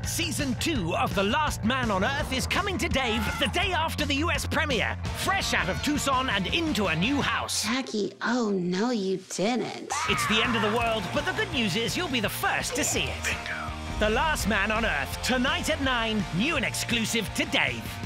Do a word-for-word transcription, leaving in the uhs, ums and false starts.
Season two of The Last Man on Earth is coming to Dave the day after the U S premiere. Fresh out of Tucson and into a new house. Jackie, oh no you didn't. It's the end of the world, but the good news is you'll be the first to see it. Bingo. The Last Man on Earth, tonight at nine, new and exclusive to Dave.